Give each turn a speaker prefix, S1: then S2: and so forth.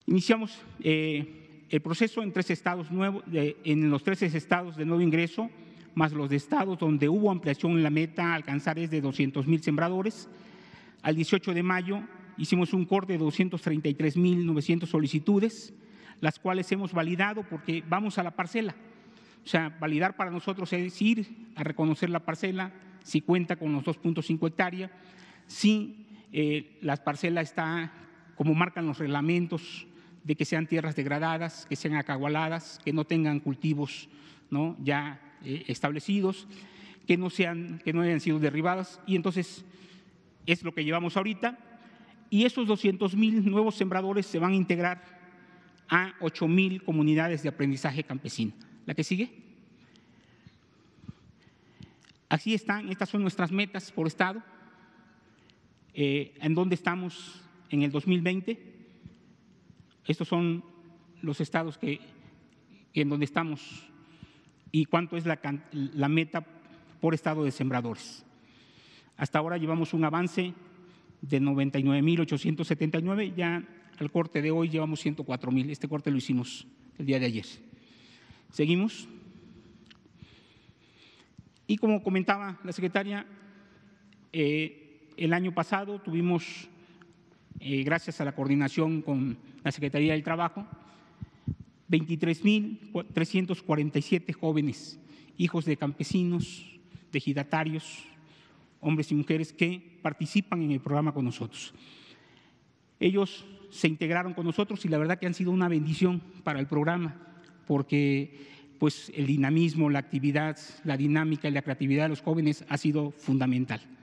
S1: Iniciamos el proceso en en los 13 estados de nuevo ingreso, más los de estados donde hubo ampliación en la meta a alcanzar es de 200,000 sembradores. Al 18 de mayo hicimos un corte de 233,900 solicitudes, las cuales hemos validado porque vamos a la parcela. O sea, validar para nosotros es ir a reconocer la parcela, si cuenta con los 2.5 hectáreas, si la parcela está, como marcan los reglamentos, de que sean tierras degradadas, que sean acagualadas, que no tengan cultivos, ¿no?, ya establecidos, que no hayan sido derribadas, y entonces es lo que llevamos ahorita. Y esos 200,000 nuevos sembradores se van a integrar a 8,000 comunidades de aprendizaje campesino. ¿La que sigue? Así están, estas son nuestras metas por estado. ¿En dónde estamos en el 2020? Estos son los estados en donde estamos y cuánto es la meta por estado de sembradores. Hasta ahora llevamos un avance de 99,879, ya al corte de hoy llevamos 104,000. Este corte lo hicimos el día de ayer. Seguimos. Y como comentaba la secretaria, el año pasado tuvimos, gracias a la coordinación con la Secretaría del Trabajo, 23,347 jóvenes, hijos de campesinos, de ejidatarios, hombres y mujeres que participan en el programa con nosotros. Ellos se integraron con nosotros y la verdad que han sido una bendición para el programa, porque pues el dinamismo, la actividad, la dinámica y la creatividad de los jóvenes ha sido fundamental.